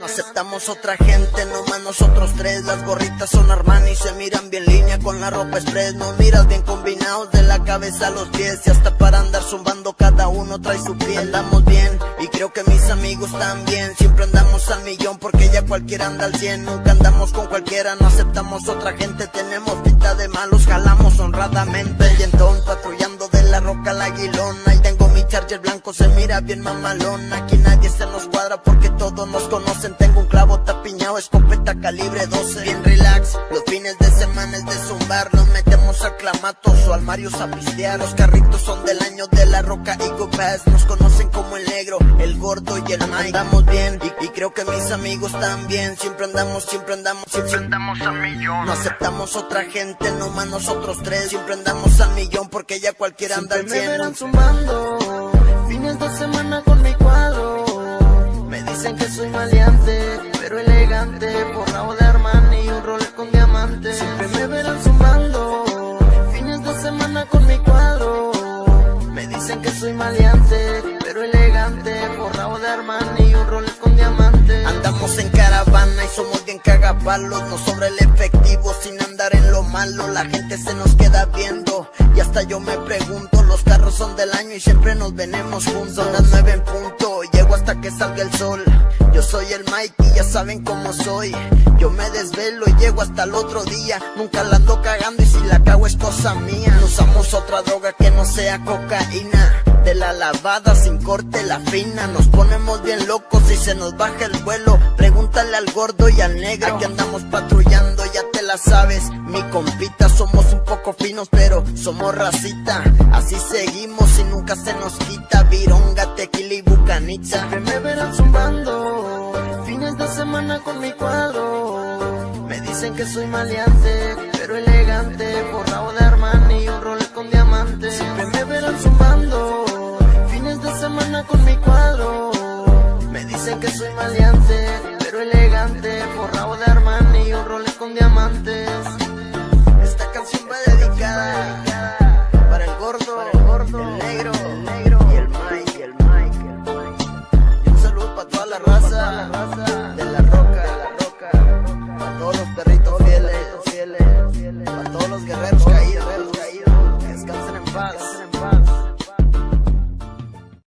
No aceptamos otra gente, nomás nosotros tres. Las gorritas son Armani, se miran bien línea con la ropa express. Nos miras bien combinados de la cabeza a los pies. Y hasta para andar zumbando cada uno trae su piel. Andamos bien y creo que mis amigos también. Siempre andamos al millón porque ya cualquiera anda al 100. Nunca andamos con cualquiera, no aceptamos otra gente. Tenemos pinta de malos, jalamos honradamente. Y entonces patrullando de la roca a la Aguilona. Y tengo mi Charger blanco, se mira bien mamalón. Aquí nadie se nos cuadra porque todos nos conocen. Tengo un clavo tapiñado, escopeta calibre 12. Bien relax, los fines de semana es de zumbar. Nos metemos a clamatos o al Marius a pistear. Los carritos son del año de la roca y Go Pass. Nos conocen como el negro, el gordo y el Mike. Andamos bien y creo que mis amigos también. Siempre andamos a millón. No aceptamos otra gente, nomás nosotros tres. Siempre andamos a millón porque ya cualquiera anda al 100. Me verán zumbando fines de semana con mi cuadro. Me dicen que soy maleante, pero elegante, forrado de Armani y un Rolex con diamante. Siempre me verán zumbando fines de semana con mi cuadro. Me dicen que soy maleante, pero elegante, forrado de Armani y un Rolex con diamante. Andamos en caravana y somos bien cagapalos. No sobra el efectivo sin andar en lo malo. La gente se nos queda viendo y hasta yo me pregunto. Los carros son del año y siempre nos venimos juntos. Son las 9 en punto, llego hasta que salga el sol. Yo soy el Mike y ya saben cómo soy. Yo me desvelo y llego hasta el otro día. Nunca la ando cagando y si la cago es cosa mía. No usamos otra droga que no sea cocaína. De la lavada sin corte la fina. Nos ponemos bien locos y se nos baja el vuelo. Pregúntale al gordo y al negro. Aquí andamos patrullando, ya te la sabes. Mi compita, somos un poco finos pero somos racita. Así seguimos y nunca se nos quita. Vironga, tequila y bucanita. Siempre me verán zumbando fines de semana con mi cuadro. Me dicen que soy maleante, pero elegante, forrado de Armani y un Rolex con diamante. Siempre me verán zumbando